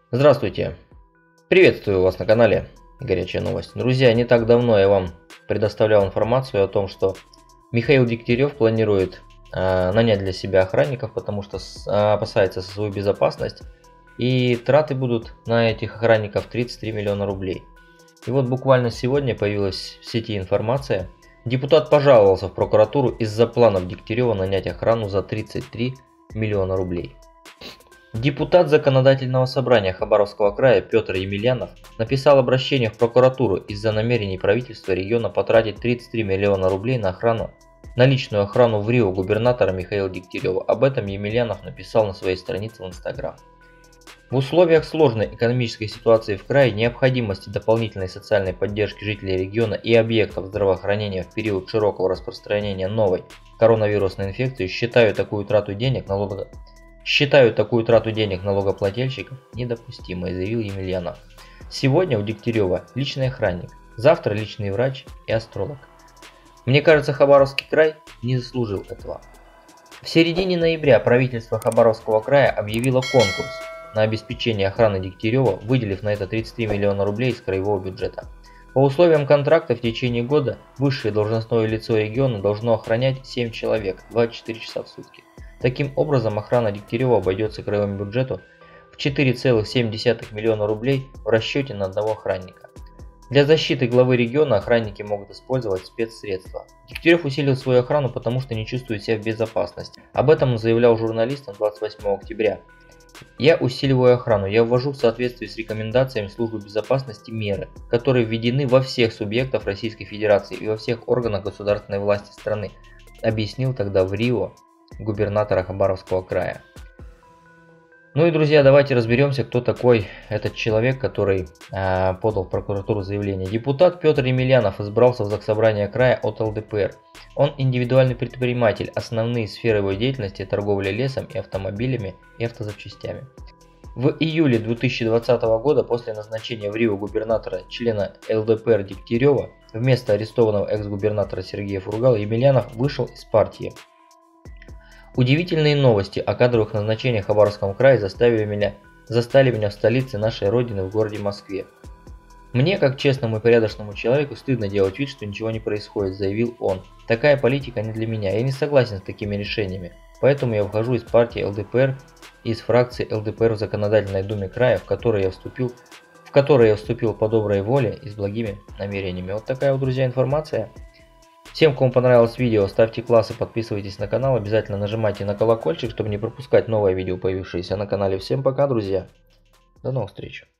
Здравствуйте! Приветствую вас на канале Горячая новость. Друзья, не так давно я вам предоставлял информацию о том, что Михаил Дегтярев планирует нанять для себя охранников, потому что опасается за свою безопасность. И траты будут на этих охранников 33 миллиона рублей. И вот буквально сегодня появилась в сети информация. Депутат пожаловался в прокуратуру из-за планов Дегтярева нанять охрану за 33 миллиона рублей. Депутат Законодательного собрания Хабаровского края Петр Емельянов написал обращение в прокуратуру из-за намерений правительства региона потратить 33 миллиона рублей на личную охрану в Рио губернатора Михаила Дегтярева. Об этом Емельянов написал на своей странице в Инстаграм. В условиях сложной экономической ситуации в крае, необходимости дополнительной социальной поддержки жителей региона и объектов здравоохранения в период широкого распространения новой коронавирусной инфекции считаю такую трату денег налогоплательщиков недопустимой, заявил Емельянов. Сегодня у Дегтярева личный охранник, завтра личный врач и астролог. Мне кажется, Хабаровский край не заслужил этого. В середине ноября правительство Хабаровского края объявило конкурс на обеспечение охраны Дегтярева, выделив на это 33 миллиона рублей из краевого бюджета. По условиям контракта в течение года высшее должностное лицо региона должно охранять 7 человек 24 часа в сутки. Таким образом, охрана Дегтярева обойдется краевому бюджету в 4,7 миллиона рублей в расчете на одного охранника. Для защиты главы региона охранники могут использовать спецсредства. Дегтярев усилил свою охрану, потому что не чувствует себя в безопасности. Об этом он заявлял журналистам 28 октября. Я усиливаю охрану, я ввожу в соответствии с рекомендациями службы безопасности меры, которые введены во всех субъектах Российской Федерации и во всех органах государственной власти страны, объяснил тогда в Рио губернатора Хабаровского края. Ну и, друзья, давайте разберемся, кто такой этот человек, который подал в прокуратуру заявление. Депутат Петр Емельянов избрался в Заксобрание края от ЛДПР. Он индивидуальный предприниматель, основные сферы его деятельности – торговля лесом и автомобилями и автозапчастями. В июле 2020 года после назначения в Рио губернатора члена ЛДПР Дегтярева вместо арестованного экс-губернатора Сергея Фургала Емельянов вышел из партии. Удивительные новости о кадровых назначениях в Хабаровском крае застали меня в столице нашей родины, в городе Москве. Мне, как честному и порядочному человеку, стыдно делать вид, что ничего не происходит, заявил он. Такая политика не для меня, я не согласен с такими решениями, поэтому я выхожу из партии ЛДПР и из фракции ЛДПР в Законодательной думе края, в которой я вступил по доброй воле и с благими намерениями. Вот такая вот, друзья, информация. Всем, кому понравилось видео, ставьте классы, подписывайтесь на канал, обязательно нажимайте на колокольчик, чтобы не пропускать новое видео, появившееся на канале. Всем пока, друзья, до новых встреч.